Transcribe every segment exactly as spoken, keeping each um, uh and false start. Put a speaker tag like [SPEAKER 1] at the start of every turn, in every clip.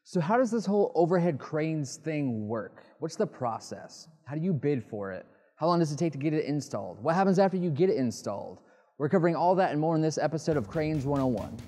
[SPEAKER 1] So how does this whole overhead cranes thing work? What's the process? How do you bid for it? How long does it take to get it installed? What happens after you get it installed? We're covering all that and more in this episode of Cranes one oh one.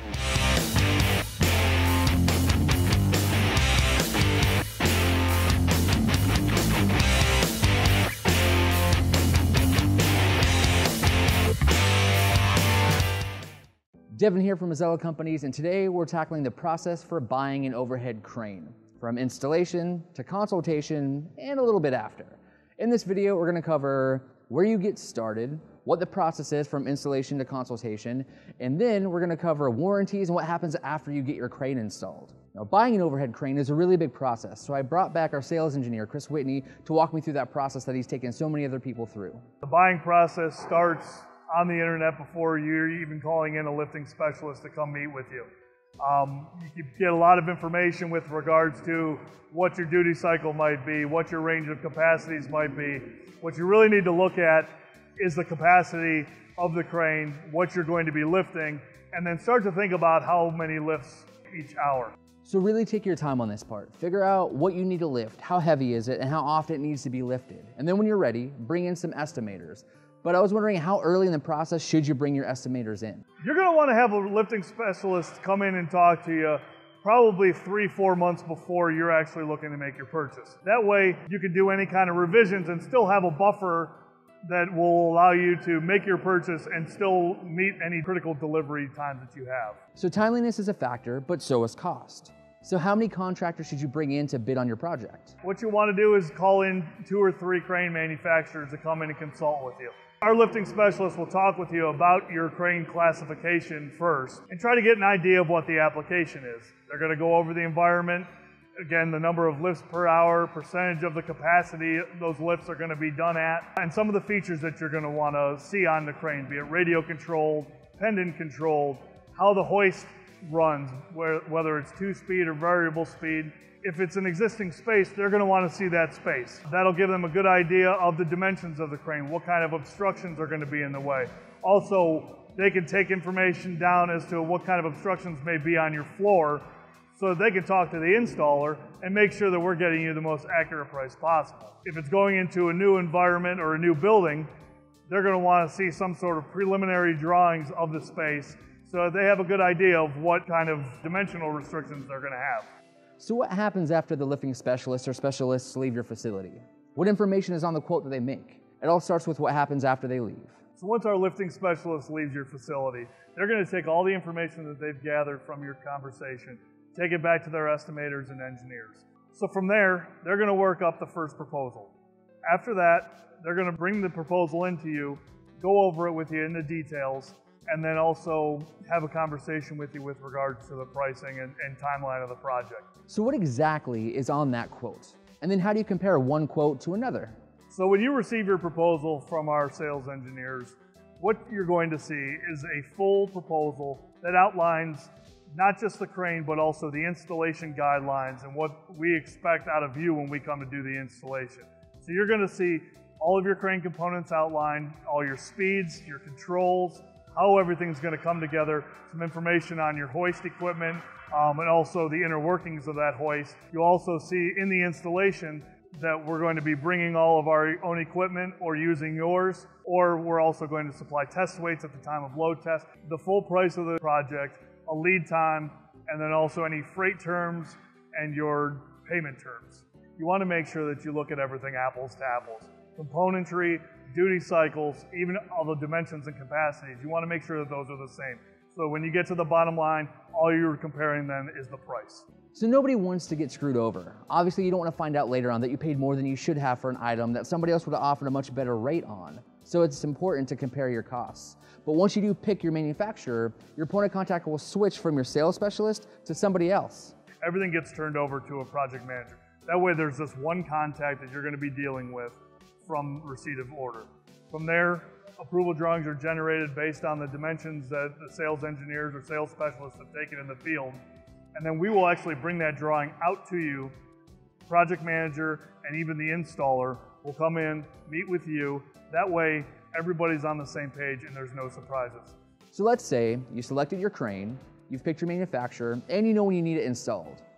[SPEAKER 1] Devin here from Mazzella Companies, and today we're tackling the process for buying an overhead crane, from installation to consultation and a little bit after. In this video, we're going to cover where you get started, what the process is from installation to consultation, and then we're going to cover warranties and what happens after you get your crane installed. Now, buying an overhead crane is a really big process, so I brought back our sales engineer, Chris Whitney, to walk me through that process that he's taken so many other people through.
[SPEAKER 2] The buying process starts on the internet before you're even calling in a lifting specialist to come meet with you. Um, you can get a lot of information with regards to what your duty cycle might be, what your range of capacities might be. What you really need to look at is the capacity of the crane, what you're going to be lifting, and then start to think about how many lifts each hour.
[SPEAKER 1] So really take your time on this part. Figure out what you need to lift, how heavy is it, and how often it needs to be lifted. And then when you're ready, bring in some estimators. But I was wondering, how early in the process should you bring your estimators in?
[SPEAKER 2] You're going to want to have a lifting specialist come in and talk to you probably three, four months before you're actually looking to make your purchase. That way you can do any kind of revisions and still have a buffer that will allow you to make your purchase and still meet any critical delivery times that you have.
[SPEAKER 1] So timeliness is a factor, but so is cost. So how many contractors should you bring in to bid on your project?
[SPEAKER 2] What you want to do is call in two or three crane manufacturers to come in and consult with you. Our lifting specialist will talk with you about your crane classification first and try to get an idea of what the application is. They're going to go over the environment, again, the number of lifts per hour, percentage of the capacity those lifts are going to be done at, and some of the features that you're going to want to see on the crane, be it radio controlled, pendant controlled, how the hoist runs, whether it's two-speed or variable speed. If it's an existing space, they're going to want to see that space. That'll give them a good idea of the dimensions of the crane, what kind of obstructions are going to be in the way. Also, they can take information down as to what kind of obstructions may be on your floor so that they can talk to the installer and make sure that we're getting you the most accurate price possible. If it's going into a new environment or a new building, they're going to want to see some sort of preliminary drawings of the space so that they have a good idea of what kind of dimensional restrictions they're going to have.
[SPEAKER 1] So what happens after the lifting specialist or specialists leave your facility? What information is on the quote that they make? It all starts with what happens after they leave.
[SPEAKER 2] So once our lifting specialist leaves your facility, they're going to take all the information that they've gathered from your conversation, take it back to their estimators and engineers. So from there, they're going to work up the first proposal. After that, they're going to bring the proposal into you, go over it with you in the details, and then also have a conversation with you with regards to the pricing and, and timeline of the project.
[SPEAKER 1] So what exactly is on that quote? And then how do you compare one quote to another?
[SPEAKER 2] So when you receive your proposal from our sales engineers, what you're going to see is a full proposal that outlines not just the crane, but also the installation guidelines and what we expect out of you when we come to do the installation. So you're going to see all of your crane components outlined, all your speeds, your controls, how everything's going to come together, some information on your hoist equipment, um, and also the inner workings of that hoist. You'll also see in the installation that we're going to be bringing all of our own equipment or using yours, or we're also going to supply test weights at the time of load test, the full price of the project, a lead time, and then also any freight terms and your payment terms. You want to make sure that you look at everything apples to apples. Componentry, duty cycles, even all the dimensions and capacities, you want to make sure that those are the same. So when you get to the bottom line, all you're comparing then is the price.
[SPEAKER 1] So nobody wants to get screwed over. Obviously, you don't want to find out later on that you paid more than you should have for an item that somebody else would have offered a much better rate on. So it's important to compare your costs. But once you do pick your manufacturer, your point of contact will switch from your sales specialist to somebody else.
[SPEAKER 2] Everything gets turned over to a project manager. That way there's this one contact that you're going to be dealing with from receipt of order. From there, approval drawings are generated based on the dimensions that the sales engineers or sales specialists have taken in the field. And then we will actually bring that drawing out to you. Project manager and even the installer will come in, meet with you. That way, everybody's on the same page and there's no surprises.
[SPEAKER 1] So let's say you selected your crane, you've picked your manufacturer, and you know when you need it installed.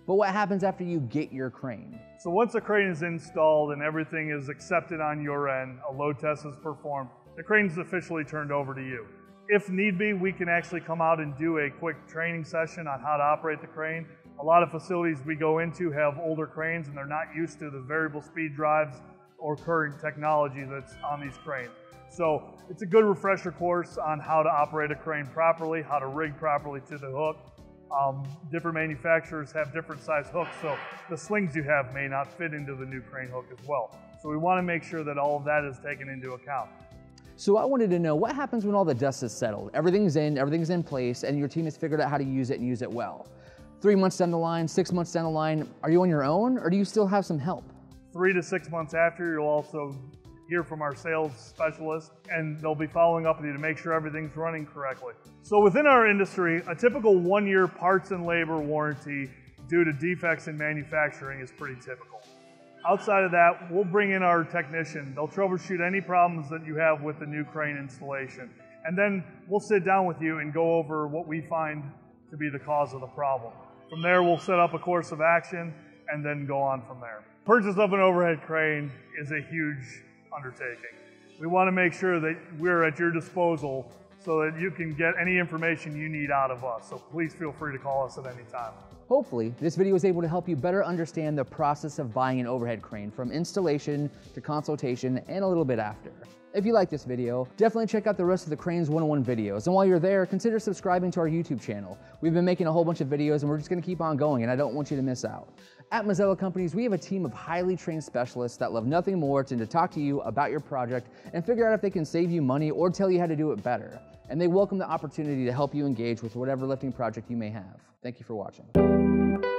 [SPEAKER 1] But what happens after you get your crane?
[SPEAKER 2] So once a crane is installed and everything is accepted on your end, a load test is performed, the crane is officially turned over to you. If need be, we can actually come out and do a quick training session on how to operate the crane. A lot of facilities we go into have older cranes and they're not used to the variable speed drives or current technology that's on these cranes. So it's a good refresher course on how to operate a crane properly, how to rig properly to the hook. Um, different manufacturers have different size hooks, so the slings you have may not fit into the new crane hook as well. So we want to make sure that all of that is taken into account.
[SPEAKER 1] So I wanted to know, what happens when all the dust is settled? Everything's in, everything's in place, and your team has figured out how to use it and use it well. Three months down the line, six months down the line, are you on your own, or do you still have some help?
[SPEAKER 2] Three to six months after, you'll also hear from our sales specialist, and they'll be following up with you to make sure everything's running correctly. So within our industry, a typical one-year parts and labor warranty due to defects in manufacturing is pretty typical. Outside of that, we'll bring in our technician. They'll troubleshoot any problems that you have with the new crane installation. And then we'll sit down with you and go over what we find to be the cause of the problem. From there, we'll set up a course of action and then go on from there. Purchase of an overhead crane is a huge undertaking. We want to make sure that we're at your disposal so that you can get any information you need out of us. So please feel free to call us at any time.
[SPEAKER 1] Hopefully, this video was able to help you better understand the process of buying an overhead crane, from installation to consultation and a little bit after. If you like this video, definitely check out the rest of the Cranes one oh one videos. And while you're there, consider subscribing to our YouTube channel. We've been making a whole bunch of videos and we're just gonna keep on going, and I don't want you to miss out. At Mazzella Companies, we have a team of highly trained specialists that love nothing more than to talk to you about your project and figure out if they can save you money or tell you how to do it better. And they welcome the opportunity to help you engage with whatever lifting project you may have. Thank you for watching.